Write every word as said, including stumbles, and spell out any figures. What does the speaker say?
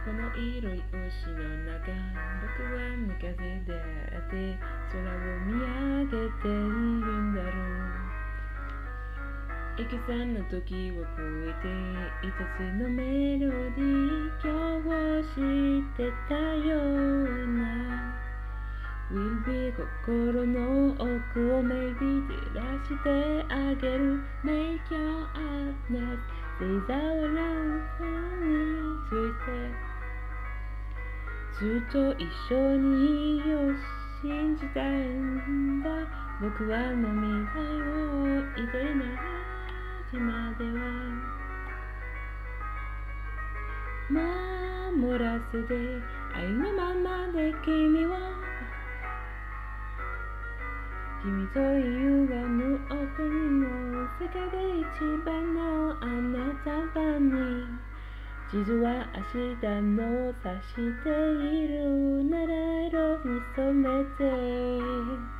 この色い星の中、僕は三風であって空を見上げているんだろう。息さんの時を超えて一つのメロディー今日してたような Will be 心の奥を Maybe 照らしてあげる Make your honest These are love twisted ずっと一緒にいよう信じたいんだ僕は涙を入れない今では守らせて愛のままで君を君というあの奥にも世界で一番のあなたばに実は明日の指しているなら色に染めて